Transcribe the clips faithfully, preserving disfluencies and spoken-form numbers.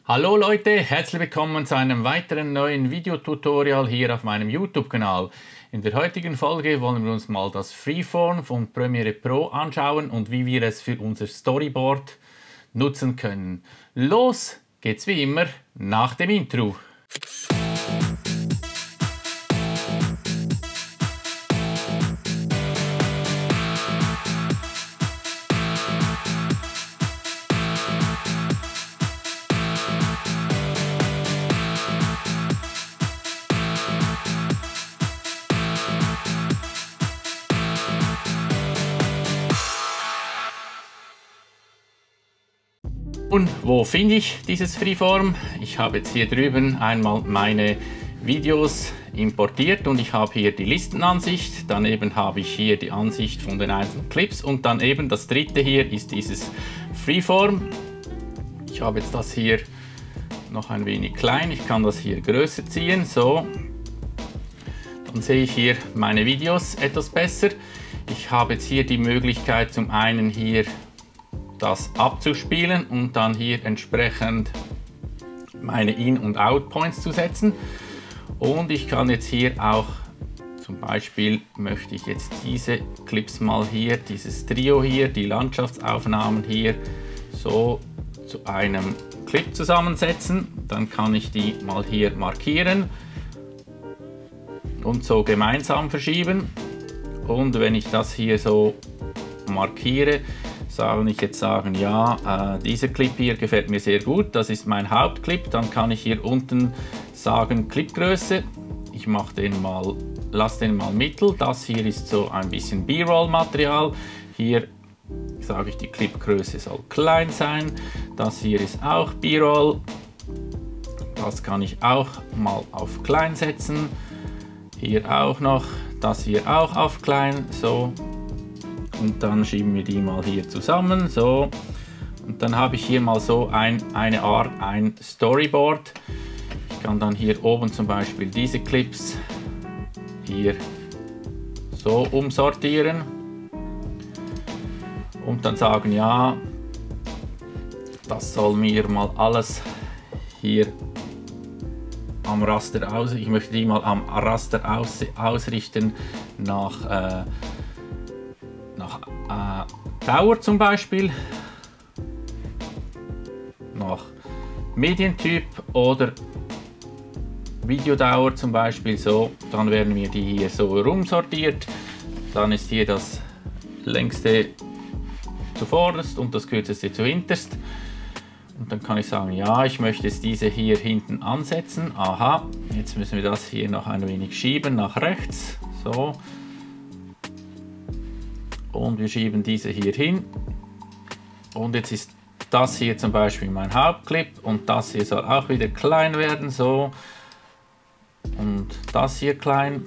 Hallo Leute, herzlich willkommen zu einem weiteren neuen Videotutorial hier auf meinem YouTube-Kanal. In der heutigen Folge wollen wir uns mal das Freeform von Premiere Pro anschauen und wie wir es für unser Storyboard nutzen können. Los geht's wie immer nach dem Intro. Und wo finde ich dieses Freeform? Ich habe jetzt hier drüben einmal meine Videos importiert und ich habe hier die Listenansicht, daneben habe ich hier die Ansicht von den einzelnen Clips und dann eben das dritte hier ist dieses Freeform. Ich habe jetzt das hier noch ein wenig klein, ich kann das hier größer ziehen, so. Dann sehe ich hier meine Videos etwas besser. Ich habe jetzt hier die Möglichkeit, zum einen hier das abzuspielen und dann hier entsprechend meine In- und Out-Points zu setzen. Und ich kann jetzt hier auch, zum Beispiel möchte ich jetzt diese Clips mal hier, dieses Trio hier, die Landschaftsaufnahmen hier, so zu einem Clip zusammensetzen. Dann kann ich die mal hier markieren und so gemeinsam verschieben. Und wenn ich das hier so markiere, soll ich jetzt sagen, ja, äh, dieser Clip hier gefällt mir sehr gut, das ist mein Hauptclip, dann kann ich hier unten sagen Clipgröße, ich mache den mal, lasse den mal mittel, das hier ist so ein bisschen B-Roll-Material, hier sage ich, die Clipgröße soll klein sein, das hier ist auch B-Roll, das kann ich auch mal auf klein setzen, hier auch noch, das hier auch auf klein, so. Und dann schieben wir die mal hier zusammen, so. Und dann habe ich hier mal so ein, eine Art, ein Storyboard. Ich kann dann hier oben zum Beispiel diese Clips hier so umsortieren. Und dann sagen, ja, das soll mir mal alles hier am Raster aus, ich möchte die mal am Raster aus, ausrichten nach äh, nach äh, Dauer zum Beispiel, nach Medientyp oder Videodauer zum Beispiel, so, dann werden wir die hier so rumsortiert, dann ist hier das längste zuvorderst und das kürzeste zuhinterst und dann kann ich sagen, ja, ich möchte jetzt diese hier hinten ansetzen, aha, jetzt müssen wir das hier noch ein wenig schieben nach rechts, so. Und wir schieben diese hier hin und jetzt ist das hier zum Beispiel mein Hauptclip und das hier soll auch wieder klein werden, so, und das hier klein,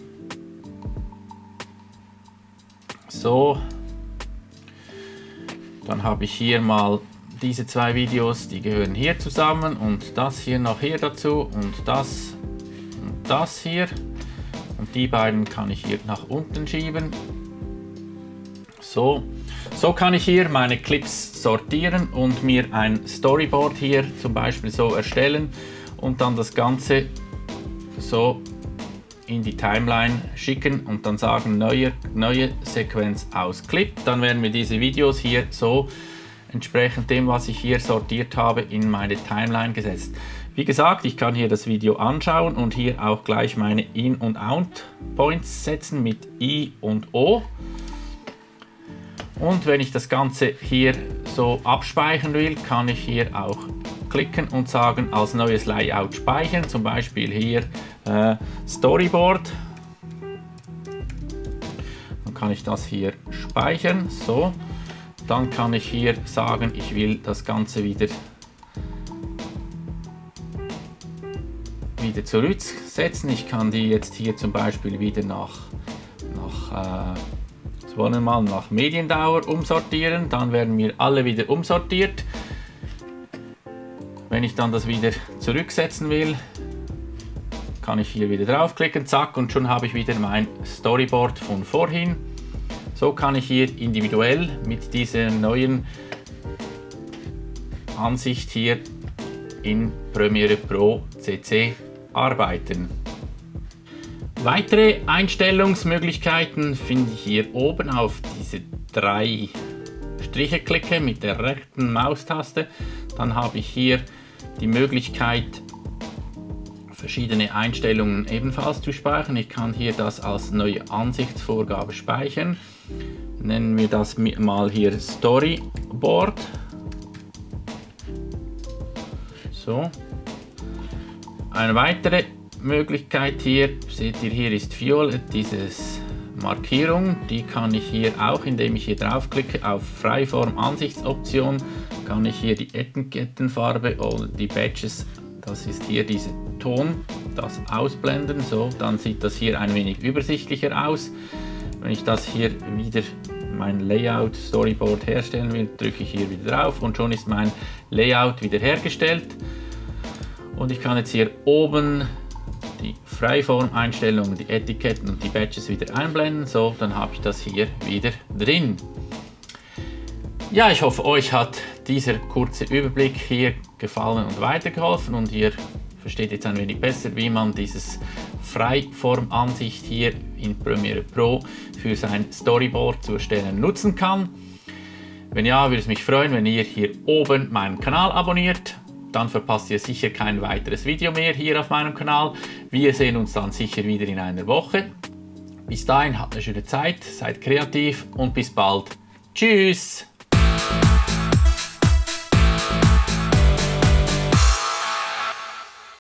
so. Dann habe ich hier mal diese zwei Videos, die gehören hier zusammen und das hier noch hier dazu und das und das hier und die beiden kann ich hier nach unten schieben. So, so kann ich hier meine Clips sortieren und mir ein Storyboard hier zum Beispiel so erstellen und dann das Ganze so in die Timeline schicken und dann sagen, neue, neue Sequenz aus Clip. Dann werden wir diese Videos hier so entsprechend dem, was ich hier sortiert habe, in meine Timeline gesetzt. Wie gesagt, ich kann hier das Video anschauen und hier auch gleich meine In- und Out-Points setzen mit I und O. Und wenn ich das Ganze hier so abspeichern will, kann ich hier auch klicken und sagen, als neues Layout speichern, zum Beispiel hier äh, Storyboard. Dann kann ich das hier speichern, so. Dann kann ich hier sagen, ich will das Ganze wieder, wieder zurücksetzen. Ich kann die jetzt hier zum Beispiel wieder nach, nach äh, wollen wir mal nach Mediendauer umsortieren, dann werden wir alle wieder umsortiert. Wenn ich dann das wieder zurücksetzen will, kann ich hier wieder draufklicken, zack, und schon habe ich wieder mein Storyboard von vorhin. So kann ich hier individuell mit dieser neuen Ansicht hier in Premiere Pro C C arbeiten. Weitere Einstellungsmöglichkeiten finde ich hier oben auf diese drei Striche klicke mit der rechten Maustaste. Dann habe ich hier die Möglichkeit, verschiedene Einstellungen ebenfalls zu speichern. Ich kann hier das als neue Ansichtsvorgabe speichern. Nennen wir das mal hier Storyboard. So. Eine weitere Möglichkeit hier, seht ihr, hier ist Violet, dieses Markierung, die kann ich hier auch, indem ich hier draufklicke auf Freiform Ansichtsoption, kann ich hier die Etikettenfarbe oder die Badges, das ist hier dieser Ton, das ausblenden. So, dann sieht das hier ein wenig übersichtlicher aus. Wenn ich das hier wieder mein Layout Storyboard herstellen will, drücke ich hier wieder drauf und schon ist mein Layout wieder hergestellt. Und ich kann jetzt hier oben die Freiform-Einstellungen, die Etiketten und die Badges wieder einblenden. So, dann habe ich das hier wieder drin. Ja, ich hoffe, euch hat dieser kurze Überblick hier gefallen und weitergeholfen und ihr versteht jetzt ein wenig besser, wie man dieses Freiform-Ansicht hier in Premiere Pro für sein Storyboard zu erstellen nutzen kann. Wenn ja, würde es mich freuen, wenn ihr hier oben meinen Kanal abonniert. Dann verpasst ihr sicher kein weiteres Video mehr hier auf meinem Kanal. Wir sehen uns dann sicher wieder in einer Woche. Bis dahin, habt eine schöne Zeit, seid kreativ und bis bald. Tschüss!